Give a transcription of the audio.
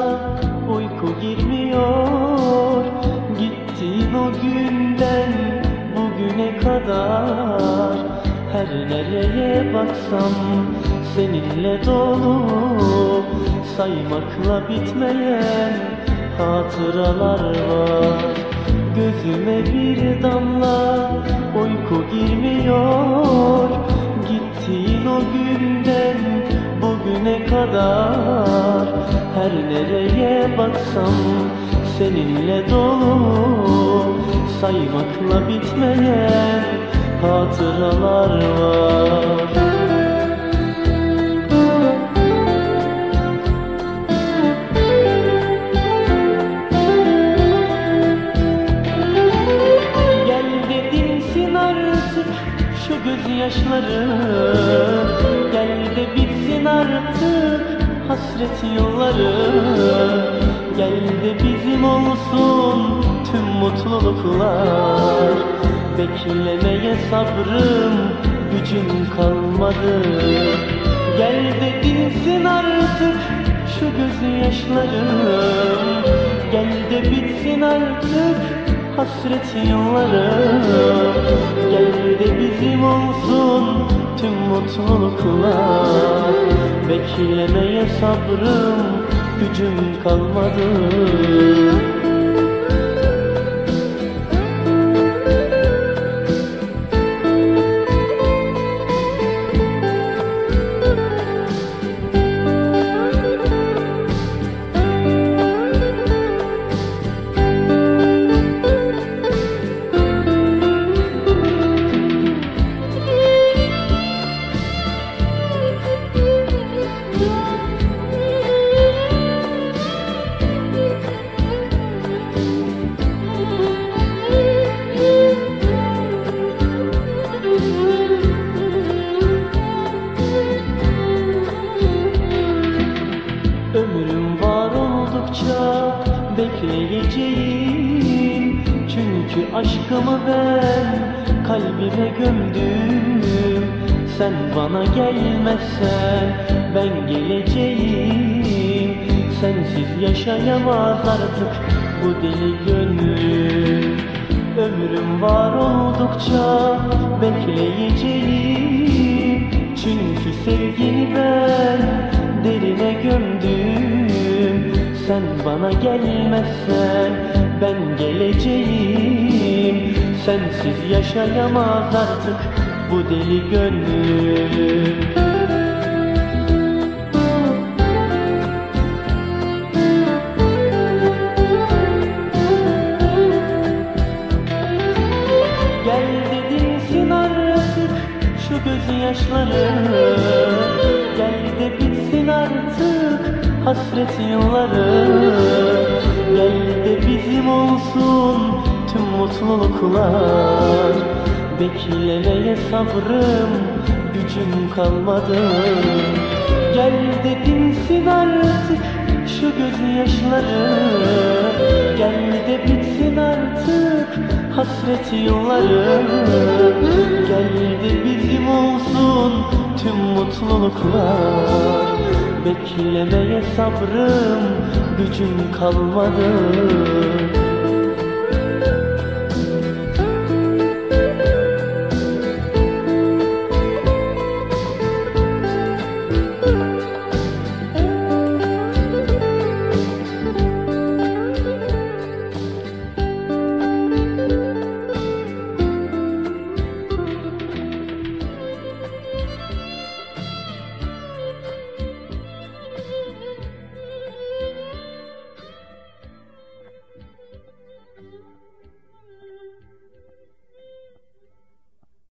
uyku girmiyor. Gittin o günden bugüne kadar, her nereye baksam seninle dolu. Saymakla bitmeyen hatıralar var. Gözüme bir damla uyku girmiyor. Gittin o günden bugüne kadar, her nereye baksam seninle dolu. Saymakla bitmeyen hatıralar var. Şu gözyaşları, gel de bitsin artık hasret yolları. Gel de bizim olsun tüm mutluluklar. Beklemeye sabrım, gücüm kalmadı. Gel de dinsin artık şu gözyaşlarım. Gel de bitsin artık hasret yollarım. Gel de bizim olsun tüm mutluluklar. Beklemeye sabrım, gücüm kalmadı. Ömrüm var oldukça bekleyeceğim. Çünkü aşkımı ben kalbime gömdüm. Sen bana gelmezsen ben geleceğim. Sensiz yaşayamaz artık bu deli gönlüm. Ömrüm var oldukça bekleyeceğim. Çünkü sevgini ben derine gömdüm. Sen bana gelmezsen ben geleceğim. Sensiz yaşayamaz artık bu deli gönlüm. Gel dedinsin artık şu gözyaşları. Gel de bitsin artık hasret yılları. Gel de bizim olsun tüm mutluluklar. Beklemeye sabrım, gücüm kalmadı. Gel de dinsin artık şu gözyaşları. Gel de bitsin artık hasret yılları. Gel de bizim olsun tüm mutluluklar. Beklemeye sabrım, gücüm kalmadı.